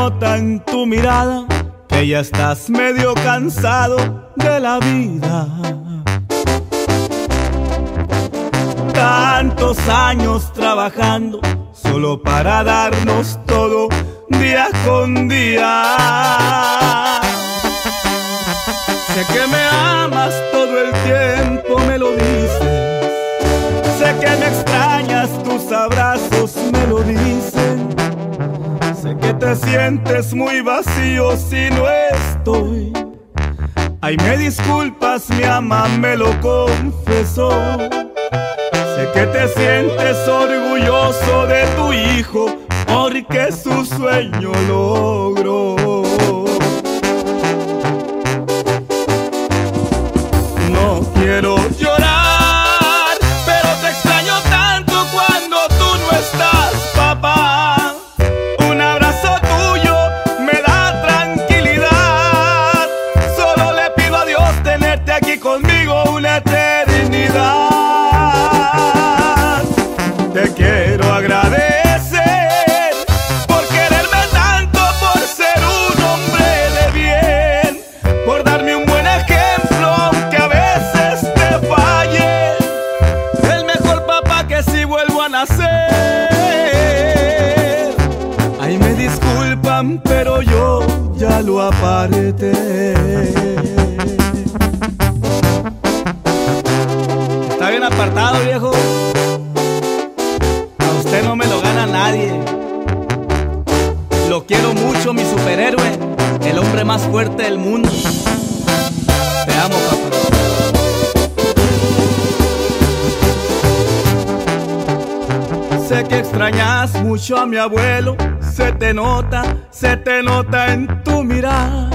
nota en tu mirada que ya estás medio cansado de la vida. Tantos años trabajando solo para darnos todo día con día. Sé que me amas todo el tiempo, me lo dices. Sé que me extrañas, tus abrazos me lo dicen. Sé que te sientes muy vacío si no estoy. Ay, me disculpas, mi ama me lo confesó. Sé que te sientes orgulloso de tu hijo porque su sueño logró. No quiero llorar, pero te extraño tanto cuando tú no estás, papá. Un abrazo tuyo me da tranquilidad. Solo le pido a Dios tenerte aquí conmigo una eternidad. Te quiero agradecer por quererme tanto, por ser un hombre de bien, por darme un buen ejemplo aunque a veces te falle. El mejor papá que si vuelvo a nacer. Ay, me disculpan, pero yo ya lo aparté. Está bien apartado, viejo. Usted no me lo gana nadie. Lo quiero mucho, mi superhéroe, el hombre más fuerte del mundo. Te amo, papá. Sé que extrañas mucho a mi abuelo. Se te nota en tu mirada.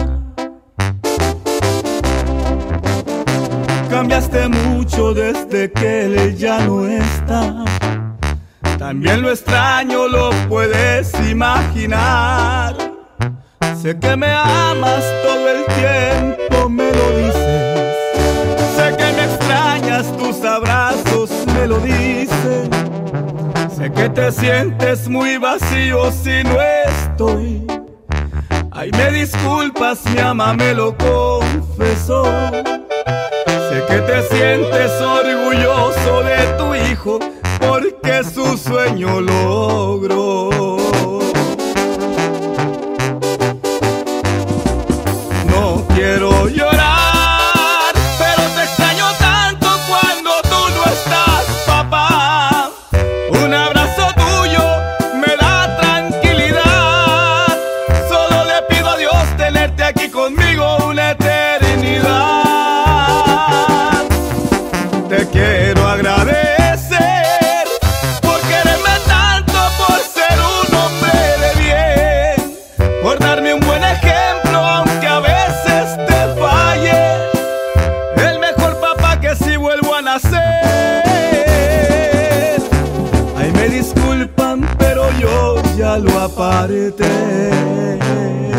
Cambiaste mucho desde que él ya no está. También lo extraño, lo puedes imaginar. Sé que me amas todo el tiempo, me lo dices. Sé que me extrañas, tus abrazos me lo dicen. Sé que te sientes muy vacío si no estoy. Ay, me disculpas, mi ama me lo confesó. Sé que te sientes orgulloso de tu hijo porque su sueño logró. No quiero llorar, pero te extraño tanto cuando tú no estás, papá. Un abrazo tuyo me da tranquilidad. Solo le pido a Dios tenerte aquí conmigo una eternidad. Te quiero agradecer por quererme tanto, por ser un hombre de bien, por darme un buen ejemplo aunque a veces te falle. El mejor papá que si vuelvo a nacer. Ay, me disculpan, pero yo ya lo aparté.